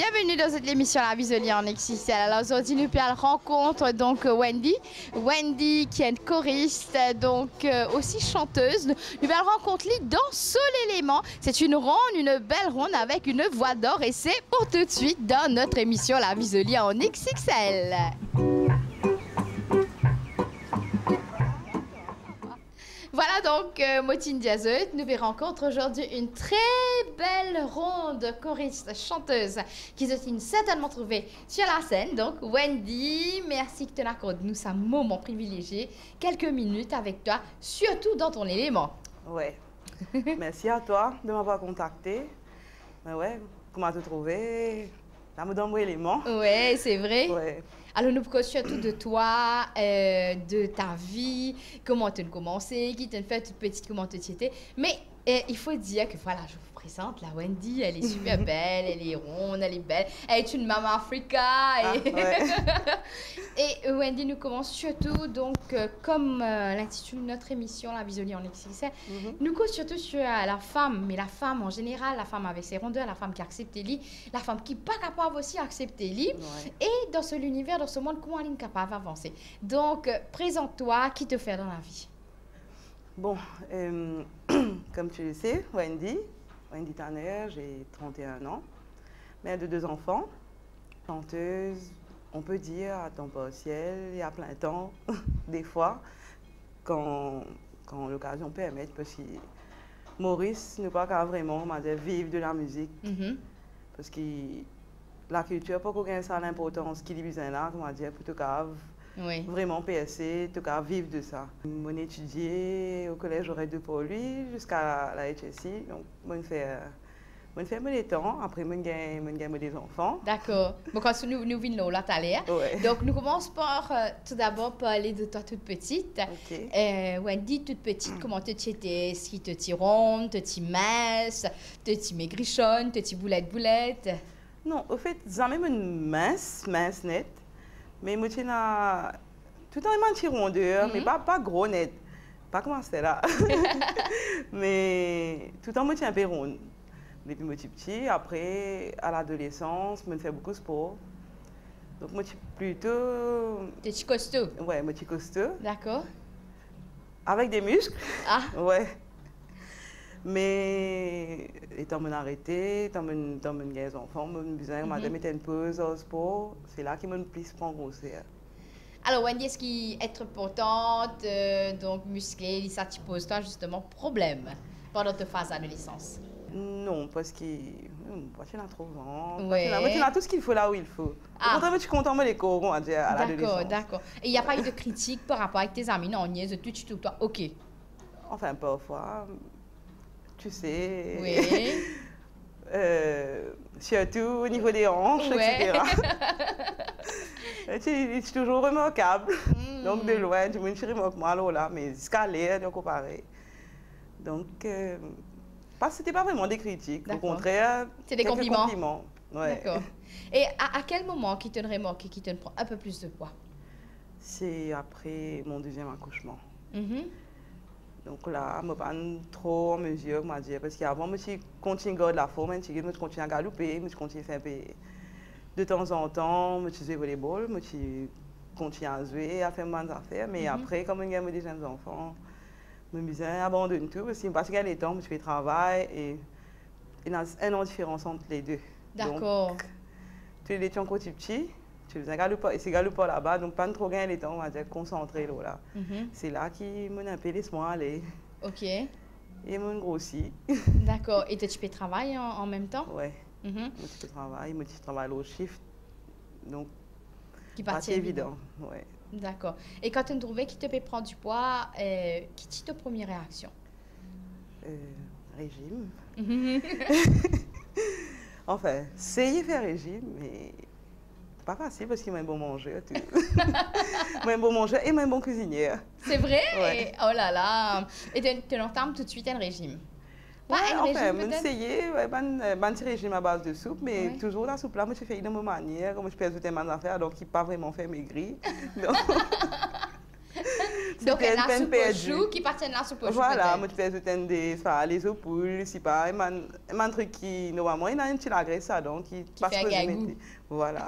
Bienvenue dans cette émission La Visolie en XXL. Alors aujourd'hui nous rencontre donc Wendy. Wendy qui est une choriste, donc aussi chanteuse. Nous rencontre dans Sol Élément. C'est une ronde, une belle ronde avec une voix d'or et c'est pour tout de suite dans notre émission La Visolie en XXL. Voilà donc Motine Diazeut, nous rencontrons aujourd'hui une très belle ronde choriste, chanteuse qui se sont certainement trouvée sur la scène. Donc Wendy, merci que tu accordes nous un moment privilégié, quelques minutes avec toi, surtout dans ton élément. Ouais, merci à toi de m'avoir contacté. Mais ouais, comment te trouver dans mon élément. Ouais, c'est vrai. Ouais. Alors, nous parlons surtout de toi, de ta vie, comment tu as commencé, qui t'a fait toute petite, comment tu étais. Mais il faut dire que voilà, je vous présente la Wendy, elle est super belle, elle est ronde, elle est belle, elle est une maman Africa. Et Wendy nous commence surtout, donc, comme l'intitule de notre émission, La Visolie en XXL, nous commence surtout sur la femme, mais la femme en général, la femme avec ses rondeurs, la femme qui accepte lui, la femme qui n'est pas capable aussi d'accepter lui. Et dans l'univers, dans ce monde, comment elle est capable d'avancer. Donc, présente-toi, qui te fait dans la vie? Bon, comme tu le sais, Wendy Tanner, j'ai 31 ans, mère de 2 enfants, chanteuse, on peut dire à temps partiel et à plein temps, des fois, quand l'occasion permet, parce que Maurice ne peut pas vraiment vivre de la musique, parce que la culture, pour qu'on ait ça l'importance qu'il y a là, comment dire, pour tout cas, vraiment percer, tout cas vivre de ça. J'ai étudié au collège J'aurais deux pour lui jusqu'à la HSI, donc je fais mon temps, après je gagne des enfants. D'accord. Bon, quand nous venons là tout à l'heure, donc nous commençons par tout d'abord parler de toi toute petite. Wendy, toute petite, comment tu étais? Si tu étais ronde, tu étais mince, tu étais maigrichonne, tu étais boulette? Non, au fait, jamais une mince nette, mais moi, j'ai tout le temps une petite rondeur, mais pas gros net. Pas comment c'est là. Mais tout le temps, moi, j'ai un peu ronde. Depuis moi, petit, après, à l'adolescence, je fais beaucoup de sport. Donc, moi, je suis plutôt... Tu es costaud? Ouais, moi, je suis costaud. D'accord. Avec des muscles. Ah. Ouais. Mais étant arrêté, étant des enfants, je me disais, madame était une pause au sport, c'est là qu'il me plus prend grossir. Alors Wendy, est-ce qu'être importante, donc musclée, ça te pose toi justement problème pendant ta phase d'adolescence? Non, parce que moi je la trouve vraiment. Ouais. Moi tu as tout ce qu'il faut là où il faut. Au contraire, je suis contente de les corons à l'adolescence. D'accord. Et il n'y a pas eu de critique par rapport avec tes amis, non, niaise, tout toi, ok. Enfin, parfois. Tu sais, surtout au niveau des hanches, etc. Tu es toujours remarquable. Donc, de loin, tu me remarques moi là, mais jusqu'à l'air, donc pareil. Donc, c'était pas vraiment des critiques. Au contraire, c'est des compliments. Ouais. D'accord. Et à quel moment qui te remarque, qui te prend un peu plus de poids? C'est après mon deuxième accouchement. Donc là, je ne suis pas trop en mesure, parce qu'avant, je continue à garder la forme, je continue à galoper, je continue à faire de temps en temps, je faisais volleyball, je continue à jouer, à faire mes affaires. Mais après, comme j'ai des jeunes enfants, je me disais, abandonne tout, parce qu'il y a des temps, je fais le travail et il y a un an de différence entre les deux. D'accord. Donc, tu es encore petit. Tu faisais galopé, et c'est galopé là-bas, donc pas trop gagner les temps, on va dire concentré là. C'est là qui m'a un peu laisse-moi aller. Ok. Et m'a grossi. D'accord. Et tu peux travailler en même temps? Ouais. Moi je travaille au shift, donc pas évident. Ouais. D'accord. Et quand tu trouvais qu'il te peut prendre du poids, qui est ta première réaction? Régime. Enfin, essayer de faire régime, mais pas facile parce qu'il m'a un bon mangeur. M'a un bon mangeur et m'a un bon cuisinière. C'est vrai? Ouais. Oh là là. Et tu entames tout de suite un régime? Pas un régime, peut-être? Essayer un petit régime à base de soupe, mais toujours la soupe là, moi je fais de ma manière, comme je peux ajouter mes affaires, donc il n'a pas vraiment fait maigrir. Donc, elle a peine soupe au perdue. chou qui partait de la soupe au chou. Voilà, moi, je fais les opoules, si pas, un truc qui, normalement, il a un petit lagré, ça, donc, qui passe fait que je goût. mettais. Voilà.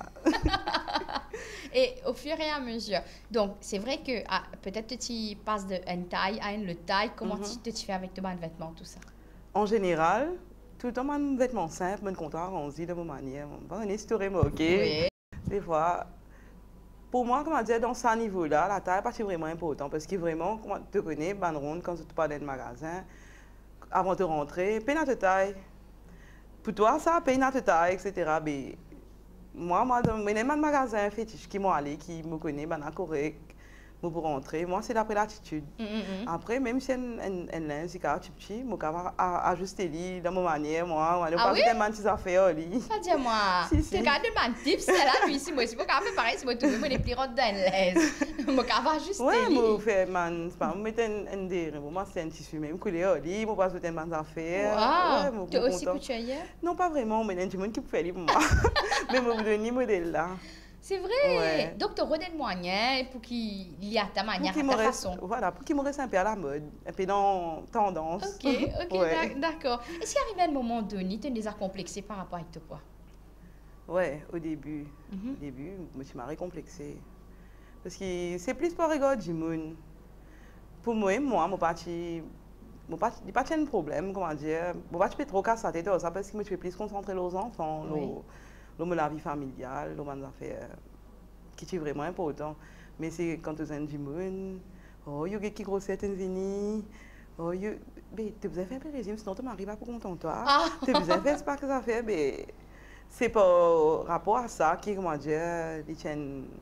Et au fur et à mesure, donc c'est vrai que peut-être tu passes de une taille à une autre taille, comment tu fais avec tes vêtements, tout ça? En général, tout le temps, mes vêtements simples, mon contrat, on se dit de mon manière, on va restaurer, ok. Oui. Des fois, pour moi, comment dire, dans ce niveau-là, la taille n'est pas vraiment important parce que vraiment, comment tu te connais, bonne ronde, quand tu pars dans le magasin, avant de rentrer, paye notre taille. Pour toi, ça, paye notre taille, etc. Mais moi, dans les magasins fétiches qui m'ont allé, qui me connaissent, ben, correct, pour rentrer, moi, c'est d'après l'attitude. Après, même si elle linge, c'est quand petit, je vais ajuster lui de ma manière, moi, je ne oui? pas faire des affaires, lui. Ça dit moi, tu regardes le tips, c'est là, lui, si moi, si moi, quand même pareil, si moi, tout le monde est plus rond dans l'aise. Moi, quand même ajuster lui. Oui, moi, c'est pas, je mets un dérire, moi, c'est un tissu même couleur, lui, je ne pas faire des affaires. Wow, tu es aussi couturière? Non, pas vraiment, mais il y a du monde qui peut faire lui pour moi. Mais je me donne modèle là. C'est vrai. Ouais. Donc, tu redonnes le moyen pour qu'il y a ta manière, ta façon. Voilà, pour qu'il me reste un peu à la mode, un peu dans tendance. Ok, ouais. D'accord. Est-ce qu'il arrive à un moment donné, tu es décomplexé par rapport à ton poids? Ouais, au début. Au début, je me suis complexée. Parce que c'est plus pour regarder du monde. Pour moi, mon parti, il n'y a pas de problème, comment dire. Mon parti peut trop casser la tête, ça parce que je suis plus concentrée sur les enfants. Oui. La vie familiale, les affaires qui sont vraiment importantes. Mais c'est quand tu as du monde, oh, il y a qui grossette est venue, oh, mais tu as besoin de faire un régime, sinon tu m'arrives pas pour content toi. Tu as besoin de faire ce que ça fait, mais c'est par rapport à ça qui, comment dire, il tient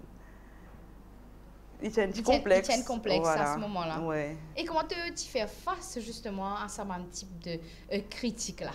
un petit complexe. Il tient complexe voilà. à ce moment-là. Ouais. Et comment tu fais face justement à ce type de critique-là?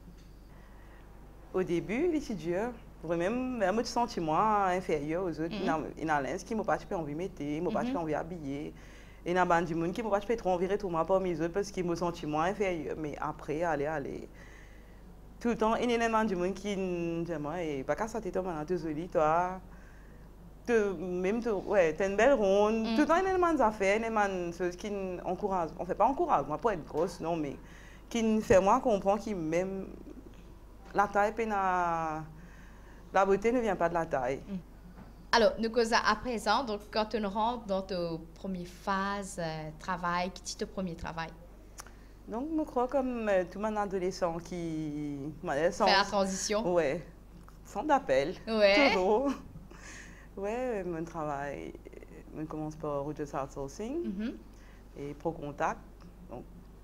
Au début, c'est dur. Vraiment, un petit sentiment inférieur aux autres. Il y a l'un qui m'a pas envie de mettre, il m'a pas envie d'habiller. Et il y a des gens qui m'ont pas trop envie de retourner parmi les autres parce qu'ils me sentent inférieur. Mais après, allez. Tout le temps, il y a des gens qui me disent, pas qu'à ça, tu es désolé, toi. Même, ouais, tu as une belle ronde. Tout le temps, il y a des affaires, il y a des choses qui encouragent. On ne fait pas encouragement pour être grosse, non, mais qui me fait moi comprendre que même la taille, la beauté ne vient pas de la taille. Alors, nous causons à présent, donc quand on rentre dans ta première phase travail, qui est ton premier travail? Donc, je crois comme tout mon adolescent qui fait la transition. Oui, sans d'appel, toujours. Oui, mon travail, je commence par Rogers Outsourcing et ProContact. Donc,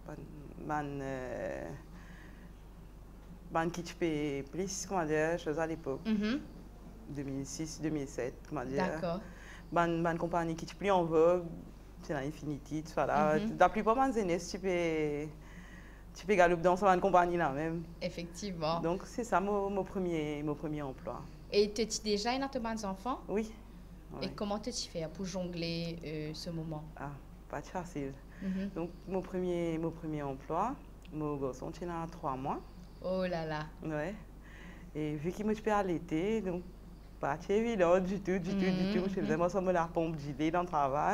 qui fait plus, comment dire, choses à l'époque. 2006, 2007, comment dire. D'accord. Une compagnie qui est plus en vogue, c'est l'Infinity, tout ça là. La plupart des années, tu peux galoper dans cette compagnie là même. Effectivement. Donc, c'est ça mon premier emploi. Et tu as déjà un autre des enfants? Oui. Et comment tu fais pour jongler ce moment? Ah, pas facile. Donc, mon premier emploi, mon garçon, il a 3 mois. Oh là là. Ouais. Et vu qu'il me fait à l'été, donc, pas évident du tout. Je faisais vraiment ça, la pompe d'idée dans le travail.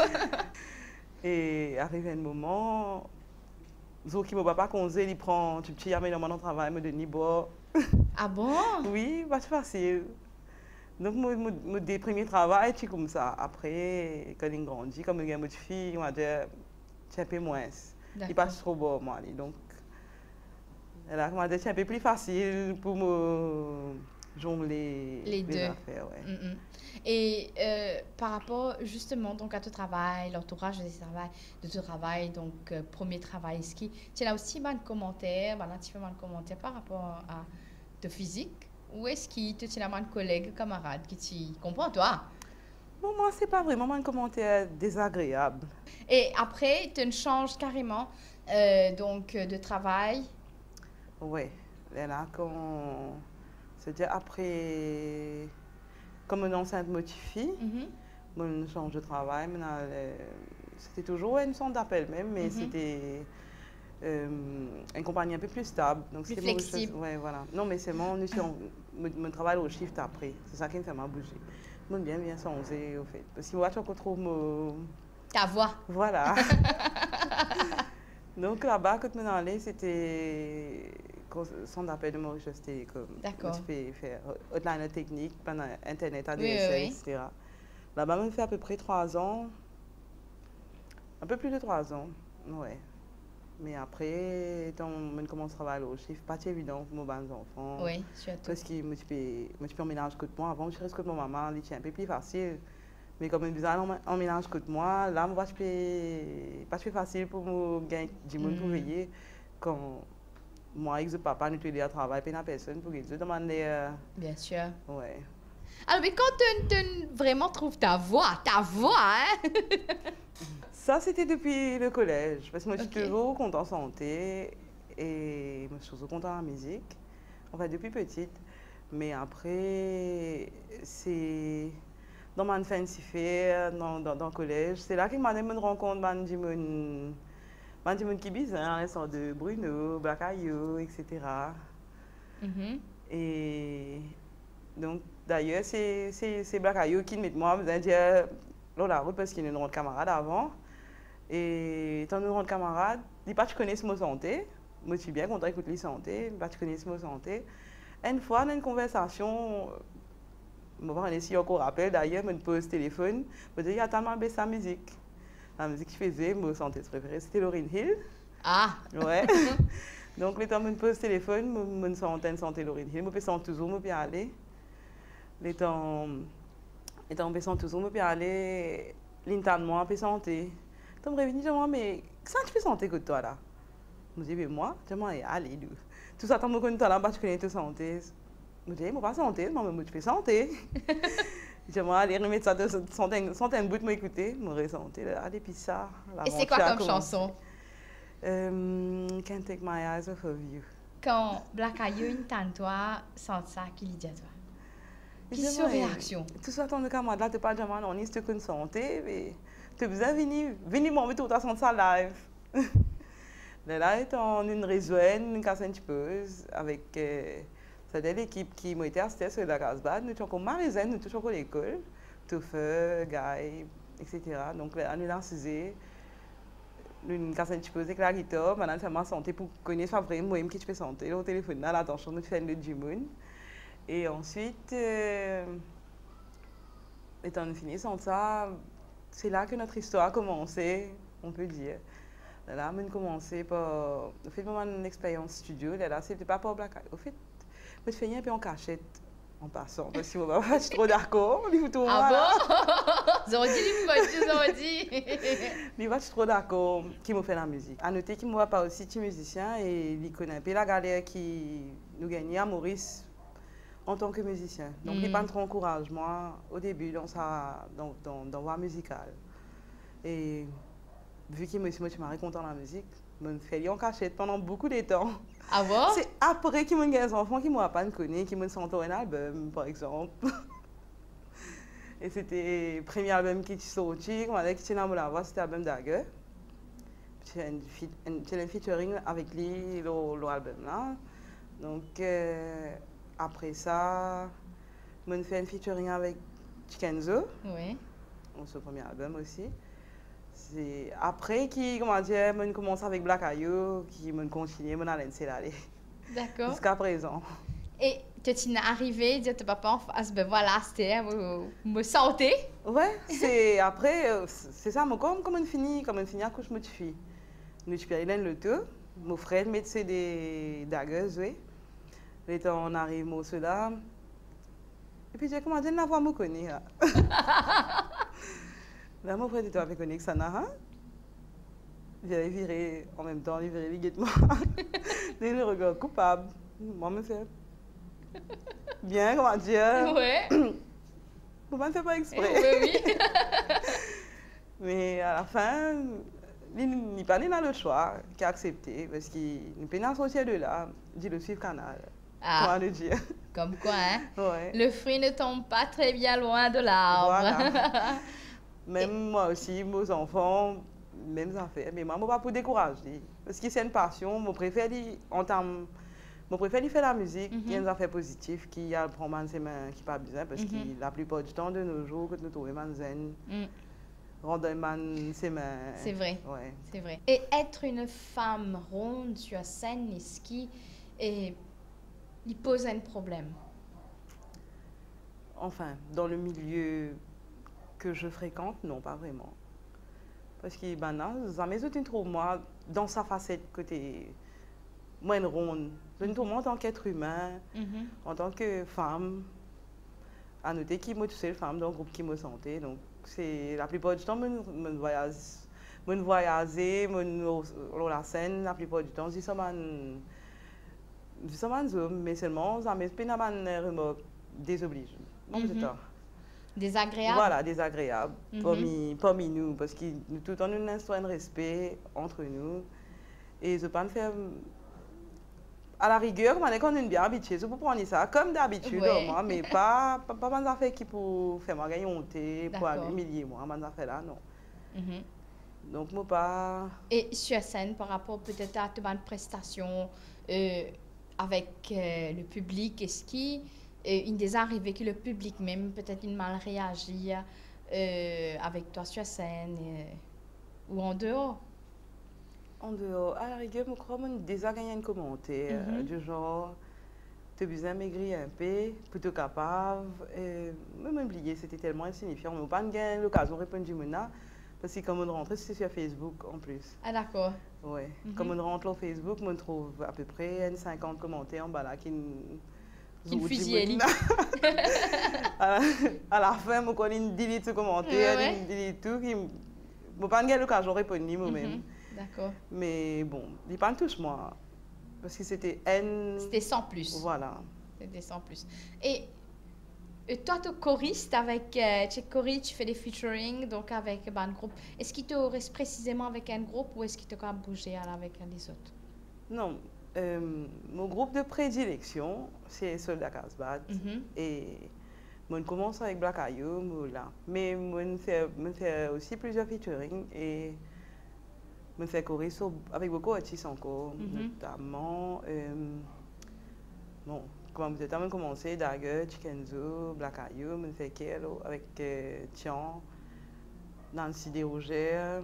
Et arrivé un moment, Zo qui ne m'a pas conseillé, il prend du petit dans mon travail, me donne bois. Ah bon? Oui, pas facile. Donc, mon premier travail, c'est comme ça. Après, quand il grandit, comme il y a une fille, on va dire, c'est un peu moins. Il passe trop beau, moi. Donc, là, on va dire, c'est un peu plus facile pour me jongler les deux affaires. Ouais. Et par rapport justement donc, à ton travail, l'entourage de ton travail, donc premier travail ski, tu as aussi un commentaire, par rapport à ton physique? Ou est-ce que tu as un collègue, camarade qui te comprend, toi? Bon, moi, ce n'est pas vraiment un commentaire désagréable. Et après, tu changes carrément donc, de travail? Oui. Là, c'est-à-dire après, comme une enceinte motifie, on change de travail. C'était toujours une sorte d'appel même, mais c'était une compagnie un peu plus stable. Donc plus flexible. Ouais, voilà. Non, mais c'est mon travail au shift après. C'est ça qui me fait bouger. Moi, bien changer, au fait. Parce que moi, je trouve Ta voix. Voilà. Donc là-bas, quand on allait, c'était centre d'appel de Mauritius Télécom. D'accord. Tu peux faire hotline technique, pendant Internet, ADSL, Oui. etc. Là-bas, on fait à peu près 3 ans. Un peu plus de 3 ans, ouais. Mais après, quand on commence à travailler au chiffre, pas évident pour mes enfants. Oui, surtout. Parce que moi, je peux emménager côté moi. Avant, je reste côté ma maman, c'est un peu plus facile. Mais comme je emménage côté moi, là, moi, pas facile pour me gagner du monde pour veiller. Quand moi, avec le papa, nous tous à travailler, puis il n'y a personne pour qu'ils demander. Bien sûr. Ouais. Alors, mais quand tu vraiment trouves ta voix, hein? Ça, c'était depuis le collège. Parce que moi, je suis toujours contente en santé et moi, je suis toujours contente en musique. Enfin, depuis petite. Mais après, c'est dans ma fancy fair, dans le collège, c'est là que je me rends compte de qui bizarre, les sortes de Bruno, Blacayo, etc. Et donc, d'ailleurs, c'est Blacayo qui met moi, me dit, dans la route parce qu'il y a une camarade avant. Et étant une camarade, il dit pas tu connais ce mot santé. Moi, je suis bien content d'écouter les santé. Pas tu connais ce mot santé. Une fois, dans une conversation, je ne sais pas si on rappelle d'ailleurs, je me pose téléphone. Je me dis, attends, je baisse la musique. La musique que je faisais, mon santé préférée, c'était Lauryn Hill. Ah! Ouais. Donc, le temps que je me pose téléphone, je me santé Lauryn Hill. Je me sens toujours, je peux aller. Le temps je me sens toujours, je peux aller. L'internet, je peux santé. Je me réveille, je me dis, mais qu'est-ce que tu peux santé que toi là? Je me dis, mais moi, je me dis, allez, tout ça, tu me connais là, tu connais ta santé. Je me dis, moi, pas santé, mais tu fais santé. Je me dis, allez, remettre ça de santé, un bout de m'écouter, je me ressentais, allez, puis ça. Et c'est quoi comme chanson? Can't Take My Eyes Off of You. Quand Blacayo entend toi, sent ça, qu'il dit à toi? Quelle est sa réaction? Tout ça, ton camarade là, tu n'es pas jamais en est, tu connais santé, mais tu as besoin de venir m'envoyer tout ça ça live. Là, est en une réseau, casse un petit peu avec c'était l'équipe qui m'a été assistée sur la Casbah. Nous sommes comme Marie-Zen, nous sommes à l'école, tout feu, Guy, etc. Donc, là, nous avons nous casse un petit peu avec la guitare, maintenant, ça m'a santé pour connaître vraiment moi qui je peux santé. Au téléphone, là, l'attention, nous faisons le Jimoun. Et ensuite, étant fini sans ça, c'est là que notre histoire a commencé, on peut dire. Là, on a commencé par vraiment une expérience studio. Là, c'était pas pour Black Eye. Au fait, je fais un peu en cachette en passant. Parce que moi, je suis trop d'accord. Ah bon? Ils ont dit. Mais moi, je suis trop d'accord qui m'a fait la musique. À noter qu'il ne m'a pas aussi musicien et il connaît un peu la galère qui nous gagnait à Maurice en tant que musicien. Donc, il n'a pas trop encouragé moi au début dans la voie musicale. Et vu qu'il m'a raconté la musique, je me fait en cachette pendant beaucoup de temps. Ah bon? C'est après qu'il y a des enfants qui m'ont pas connu, qui m'ont sorti un album, par exemple. Et c'était le premier album qui est sorti, quand qui était dans la voix, c'était l'album d'Agger. J'ai un featuring avec lui, l'album là. Donc, après ça, je fait un featuring avec Chikenzo. Oui. Son premier album aussi. C'est après qui commence avec Blacayo, qui m'a continué, m'a laissé aller. D'accord. Jusqu'à présent. Et tu es arrivé, dire à papa en face, ben voilà, c'était me santé. Ouais, c'est après, c'est ça, comme on finit à couche, je suis. Nous suis allé dans le tour, mon frère mettait des dagues, oui. Et on arrive au cela. Et puis j'ai commencé à la voix me connaître. Là, mon frère était avec Onyx Sanaha. J'avais viré en même temps, il virait les guettements. Dès le regard coupable, moi, me fait bien, comment dire. Ouais. Vous ne me faites pas exprès. Oui. Mais à la fin, il n'est pas dans le choix qui a accepté parce qu'il n'est pas sorti de là, dit le suivre canal. Ah. Comment le dire? Comme quoi, hein? Ouais. Le fruit ne tombe pas très bien loin de l'arbre. Voilà. Même moi aussi, mes enfants, même affaires. Mais moi, je ne pas pour décourager. Parce que c'est une passion. Je préfère faire la musique, qui est une affaire positive, qui a le ses mains qui pas besoin. Parce que la plupart du temps, de nos jours, quand nous trouvons un zen, rendre ses mains. C'est vrai. Ouais. C'est vrai. Et être une femme ronde sur scène, est-ce qu'il il pose un problème? Enfin, dans le milieu que je fréquente, non, pas vraiment. Parce que ben, non, ça m'est trop moi, dans sa facette côté moins ronde. Je trouve moi en tant qu'être humain, en tant que femme, à noter qui moi, tu sais, femme dans le groupe qui me sentait. Donc, c'est la plupart du temps, je voyage, la scène, la plupart du temps, je suis un homme, mais seulement, ça m'est pas une remarque désoblige. Bon, c'est ça. Désagréable. Voilà, désagréable parmi nous, parce que tout le temps, nous avons un respect entre nous. Et je ne peux pas me faire. À la rigueur, quand on est bien habitué, je peux prendre ça comme d'habitude, moi, mais pas des affaires qui pour faire ma gagner honte, pour humilier moi, des affaires là, non. Donc, moi, pas. Et sur scène, par rapport peut-être à une prestation avec le public, est-ce qu'il il des arrivé que le public même peut-être il mal réagi avec toi sur scène ou en dehors? En dehors, à la rigueur, je crois que j'ai déjà gagné un commentaire du genre, tu as besoin de maigrir un peu, plutôt capable. Même oublié, c'était tellement insignifiant. Je n'ai pas eu l'occasion de répondre du monde parce que comme on rentre, c'est sur Facebook en plus. Ah d'accord. Oui. Comme on rentre sur Facebook, on trouve à peu près 50 commentaires en bas là qui me fusillent. À la fin, je connais une delete ce commentaire, une delete tout. Je n'ai pas eu l'occasion de répondre moi-même. D'accord. Mais bon, il parle tous moi. Parce que c'était N. C'était sans plus. Voilà. C'était sans plus. Et toi, tu es choriste avec. Tu fais des featuring donc avec un groupe. Est-ce qu'il te reste précisément avec un groupe ou est-ce qu'il te quand bouger avec les autres? Non. Mon groupe de prédilection, c'est Soldat Casbah. Et je commence avec Black Ayou, là. Mais je fais aussi plusieurs featuring. Et je fais choriste avec beaucoup d'artistes encore, notamment, bon, comme vous avez commencé, Dagger, Chikenzo, Black Ayou, je fais Kelo avec Tian, Nancy Desrogers,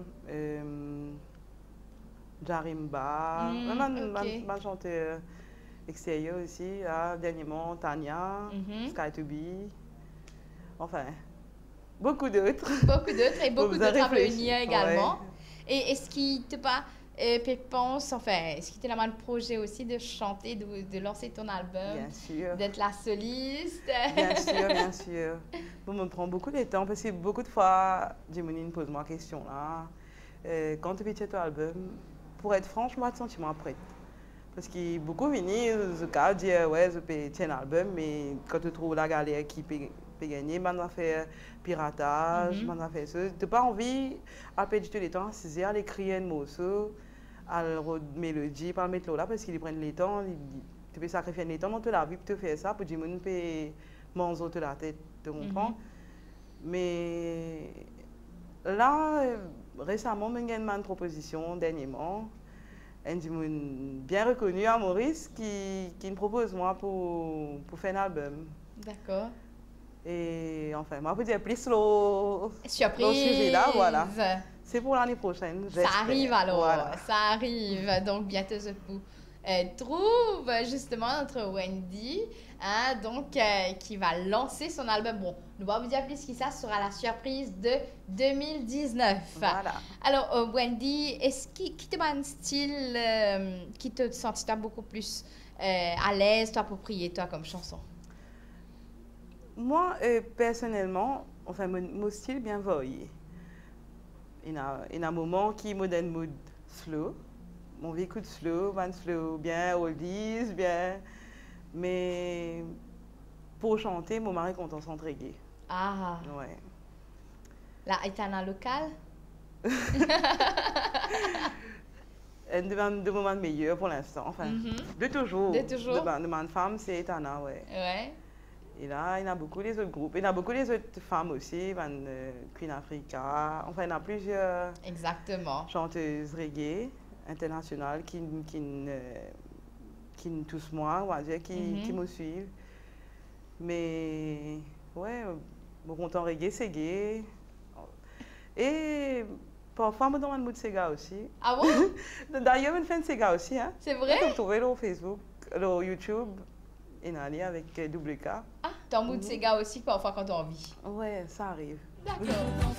Jarimba, ma chanteuse extérieure aussi, là, dernièrement, Tania, Sky2B, enfin, beaucoup d'autres. Beaucoup d'autres et beaucoup d'autres à venir également. Ouais. Et est-ce qu'il te pas pense, enfin, est-ce qu'il te a un projet aussi de chanter, de lancer ton album? Bien sûr. D'être la soliste? Bien sûr, bien sûr. Bon, me prend beaucoup de temps parce que beaucoup de fois, Jimonine pose moi la question là. Quand tu fais ton album, pour être franchement, je me sens prête. Parce que beaucoup viennent, je dis, ouais, je peux faire un album, mais quand tu trouves la galère qui peut gagner, on fait piratage, on fait ça. Tu n'as pas envie, à perdre du temps, à écrire un morceau, à la mélodie, pas le mettre là, parce qu'ils prennent le temps, tu peux sacrifier le temps dans toute la vie pour te faire ça, pour dire que tu peux manger toute la tête, tu comprends? Mais là, récemment, j'ai eu une proposition dernièrement. Un bien reconnu à Maurice qui me propose moi pour faire un album. D'accord. Et enfin, moi, je peux dire plus sur surprise. Sujet-là, voilà. C'est pour l'année prochaine. Ça arrive alors, voilà. Ça arrive. Donc bientôt je vous trouve justement notre Wendy, hein, donc qui va lancer son album. Bon, nous allons vous dire plus qui ça sera la surprise de 2019. Voilà. Alors Wendy, est-ce qui te donne un style qui te sentit beaucoup plus à l'aise, t'approprier toi comme chanson? Moi, personnellement, enfin, mon style bien varié. Il y a un moment qui me donne mood slow. Mon vécu de slow, bien oldies, bien. Mais pour chanter, mon mari content reggae. Ah. Ouais. Là, est un local? Un de moments meilleurs pour l'instant. Enfin, de toujours. De toujours. De ma femme, c'est Etana, ouais. Ouais. Et là, il y a beaucoup les autres groupes. Il y a beaucoup les autres femmes aussi, Queen Africa. Enfin, il y a plusieurs chanteuses reggae internationales qui nous touchent moi, on va dire, qui me suivent. Mais, ouais, mon content reggae, c'est gay. Et parfois, je demande de Sega aussi. Ah bon? D'ailleurs, je fais un Sega aussi. Hein. C'est vrai? Tu peux trouver sur Facebook, sur YouTube, et aller avec WK. Ah, t'en mood Sega aussi parfois quand t'as envie. Ouais, ça arrive. D'accord.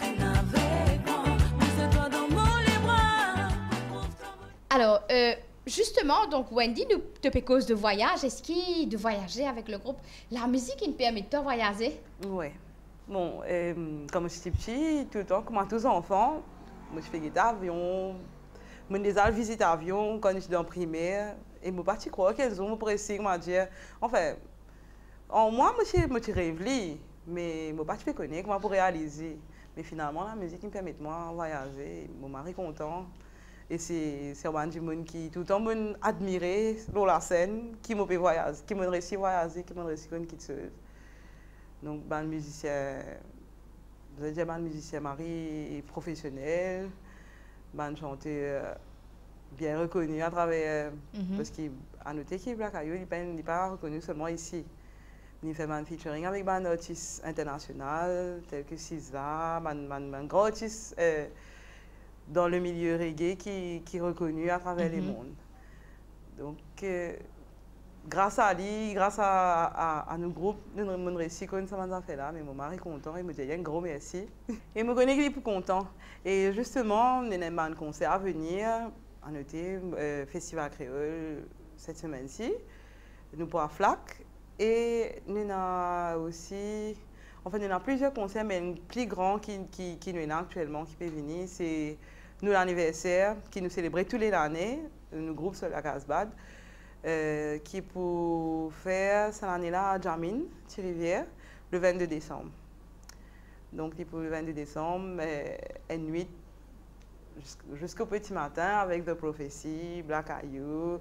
Alors, justement, donc Wendy nous te cause de voyage. Est-ce qu'il de voyager avec le groupe? La musique, il permet de te voyager? Ouais. Bon, comme j'étais petit, tout le temps, comme à tous les enfants, moi je fais guitare avion, je déjà visité avion quand j'étais en primaire. Et je ne pas croire qu'elles ont pressé, m'a dit, enfin, en moi, je rêve, mais je ne pas connaître comment pour réaliser. Mais finalement, la musique me permet de voyager, mon mari est content. Et c'est un du monde qui tout le temps admiré sur la scène, qui m'a fait voyager, qui m'a réussi à voyager, qui m'a réussi à quitter seul. Donc, le musicien, vous avez dit, le musicien mari est professionnel, un chanteur bien reconnu à travers, parce qu'à noter qu'il n'est pas reconnu seulement ici. Il fait un featuring avec un artiste international, tel que SZA, un grand artiste dans le milieu reggae qui est reconnu à travers les mondes. Donc, grâce à lui, grâce à nos groupes, nous avons réussi à faire fait là, mais mon mari est content, il me dit un gros merci. Et me connaît qu'il est plus content. Et justement, nous avons un concert à venir, à noter, Festival Créole, cette semaine-ci, nous pour la FLAC. Et nous avons aussi, enfin, nous avons plusieurs concerts, mais le plus grand qui nous est là actuellement, qui peut venir, c'est nous l'anniversaire, qui nous célébrait tous les années, nous groupe sur la Casbad. Qui est pour faire cette année-là à Jamin, Thirivière, le 22 décembre. Donc, pour le 22 décembre, une nuit jusqu'au petit matin avec The Prophecy, Black Ayou,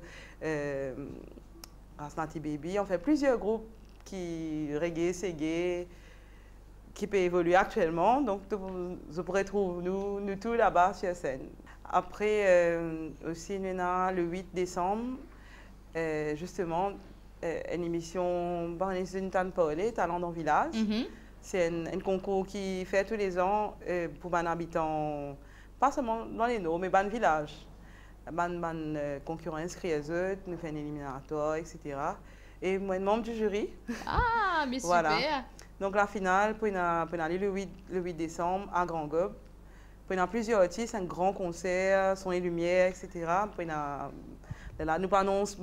Asnati Baby. On fait plusieurs groupes qui reggae, seggae, qui peuvent évoluer actuellement. Donc, vous pourrez trouver nous tous là-bas sur scène. Après, aussi, nous avons le 8 décembre. Justement, une émission Talent dans le village. C'est un concours qui fait tous les ans pour les habitants, pas seulement dans les Nord, mais dans le village. Les concurrents inscrits à eux, nous faisons un éliminatoire, etc. Et moi, je suis membre du jury. Ah, mais super! Voilà. Donc la finale, pour aller le 8 décembre à Grand Gob. Pour plusieurs artistes, un grand concert, son et lumière, etc. Là, nous annonçons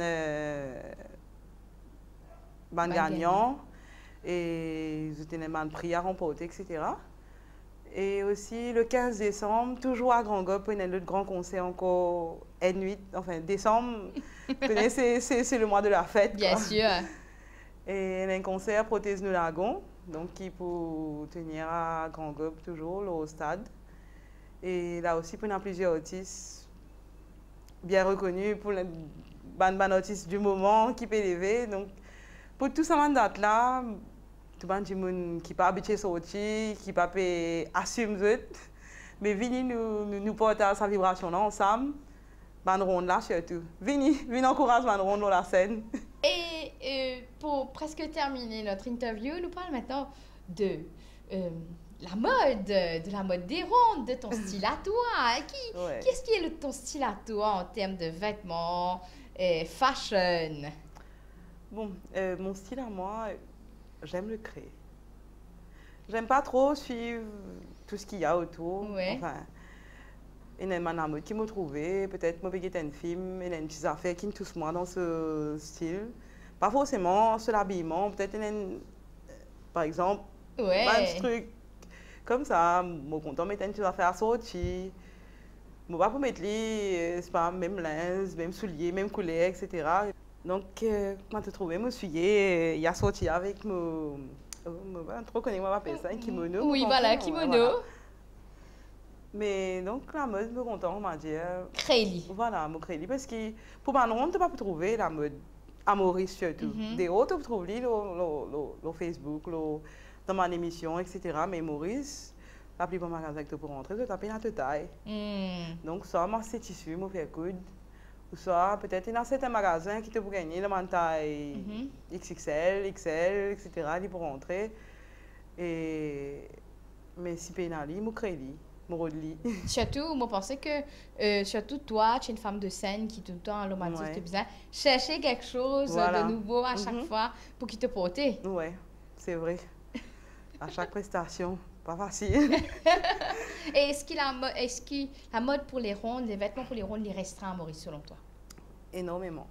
ban gagnant et c'était un prix à remporter, etc. Et aussi le 15 décembre, toujours à Grand Gob, il y a un autre grand concert encore, N8, enfin décembre, c'est le mois de la fête. Bien sûr. Et il y a un concert Prothèse nous Lagon, donc qui pour tenir à Grand Gob toujours, au stade. Et là aussi, il y a plusieurs artistes bien reconnu pour les artistes du moment qui peut lever. Donc, pour tout ça, date-là, tout le monde qui n'est pas habitué à sortir, qui ne peut pas assumer, mais venez nous porter sa vibration là ensemble, ban ronde là surtout. Venez encourager ban ronde dans la scène. Et pour presque terminer notre interview, nous parlons maintenant de la mode des rondes, de ton style à toi. Qu'est-ce qui est ton style à toi en termes de vêtements, fashion? Bon, mon style à moi, j'aime le créer. J'aime pas trop suivre tout ce qu'il y a autour. Ouais. Enfin, il y a une mode qui m'a trouvé, peut-être moi j'ai un film, il y a une petite affaire qui me touche moi dans ce style. Pas forcément sur l'habillement, peut-être il y a par exemple, un truc comme ça, je suis content de mettre une petite affaire sortie. Je ne vais pas mettre c'est pas même linge, même souliers, même couleur, etc. Donc, quand tu trouves, je me suis il y a sorti avec mon. Trop connu, moi, je ça, un kimono. Oui, voilà, kimono. Voilà. Mais donc, la mode, je suis content, on m'a dit. Créli. Voilà, je créli. Parce que pour ma ronde, tu ne peux pas trouver la mode à Maurice surtout. Des autres, tu peux trouver sur Facebook, dans mon émission, etc. Mais Maurice, la plupart des magasins que tu peux rentrer, tu tapes à ta taille. Donc, ça, moi, c'est tissu, moi, fais coude. Ou soit, peut-être, il y a certains magasins qui te peuvent gagner dans ma taille XXL, XL, etc. Ils pour rentrer. Et Mais si pénali, je crée li, je redlis. Surtout, moi, je pensais que, surtout toi, tu es une femme de scène qui tout le temps, le matin, te besoin chercher quelque chose de nouveau à chaque fois pour qu'il te porte. Ouais, c'est vrai. À chaque prestation, pas facile. Et est-ce que la mode pour les rondes, les vêtements pour les rondes, les restreint, Maurice, selon toi? Énormément.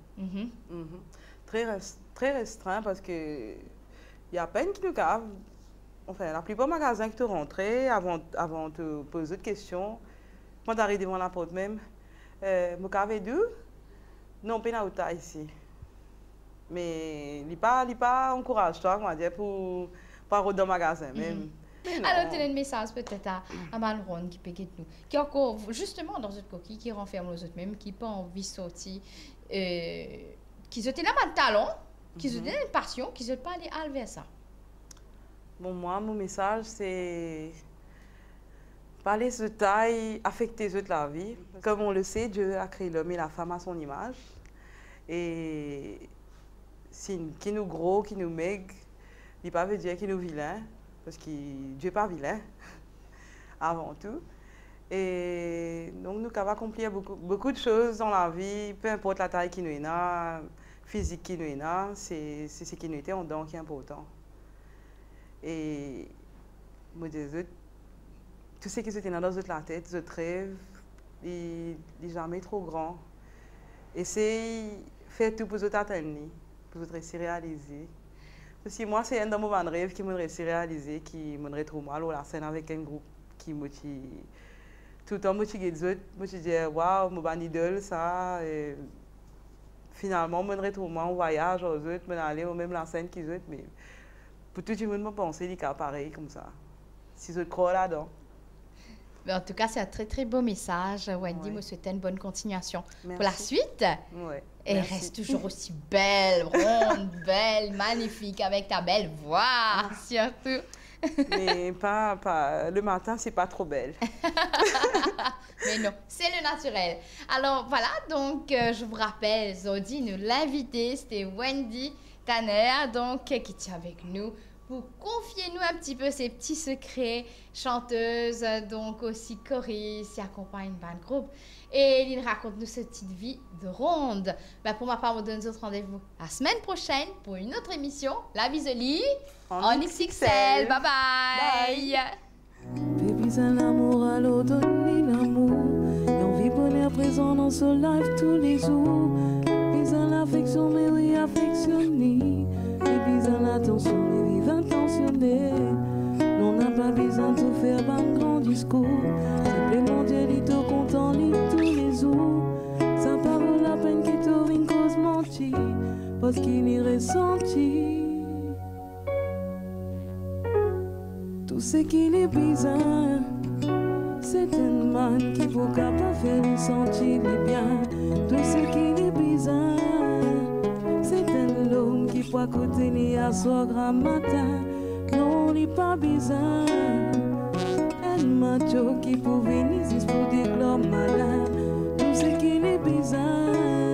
Très restreint parce que il y a peine qui nous cave. Enfin, la plupart des magasins que tu rentrais avant de te poser d'autres questions, quand tu arrives devant la porte même, mon cave d'où? Non, pas na ici. Mais il pas encourage toi, on va dire, pour rentrer dans le magasin même. Alors, tu as un message peut-être à Malron qui peut nous, qui est encore justement dans une coquille, qui renferme les autres même, qui n'a pas envie de sortir, qui se tient là de talent, qui se tient une passion, qui ne se pas aller vers ça. Bon, moi, mon message, c'est parler de taille, affecter les autres la vie. Comme on le sait, Dieu a créé l'homme et la femme à son image. Et qui nous gros, qui nous maigre, il ne pas veut dire qu'il nous vilain. Parce que Dieu n'est pas vilain, avant tout. Et donc, nous avons accompli beaucoup de choses dans la vie, peu importe la taille qui nous est là, physique qui nous est là, c'est ce qui nous était en dedans qui est important. Et moi, tout ce qui se tient dans la tête, ce rêve, il n'est jamais trop grand. Essayez de faire tout pour vous atteindre, pour vous réaliser. Parce que moi, c'est un de mes rêves qui m'a réalisé, qui m'a trop mal la scène avec un groupe qui m'a tout le temps motivé les autres. Moi, je disais, waouh, mon idole, ça. Et finalement, je me retrouve en voyage aux autres, je aller au même la scène qu'ils autres. Mais pour tout le monde, je pense qu'il est pareil comme ça. Si je crois là-dedans. En tout cas, c'est un très très beau message. Wendy, me souhaite une bonne continuation. Merci. Pour la suite. Ouais. Et reste toujours aussi belle, ronde, belle, magnifique, avec ta belle voix, surtout. Mais pas le matin, c'est pas trop belle. Mais non, c'est le naturel. Alors voilà, donc je vous rappelle, Zodi, l'invité, c'était Wendy Tanner, donc qui était avec nous. Pour confier-nous un petit peu ses petits secrets, chanteuse, donc aussi choriste, qui accompagne un groupe. Et il raconte-nous cette petite vie de ronde. Ben pour ma part, on donne notre rendez-vous la semaine prochaine pour une autre émission, La Bisolie, en XXL. Bye bye! Baby, c'est l'amour à l'automne, l'amour. Et on vit bonheur présent dans ce live tous les jours. Baby, c'est l'affection, mais oui, affectionné. Baby, c'est l'attention, mais vive intentionné. On n'a pas besoin de faire un grand discours. Simplement dire, il te content, lit tous les jours. Ça pas vaut la peine qu'il te vienne cause mentir. Parce qu'il y ressentit tout ce qu'il est bizarre. C'est un man qui peut pas faire lui sentir les biens. Tout ce qu'il est bizarre. C'est un homme qui peut côté ni à soir grand matin. Non, il n'est pas bizarre. Un macho qui peut venir juste pour dire l'homme malade. Tout ce qu'il est bizarre.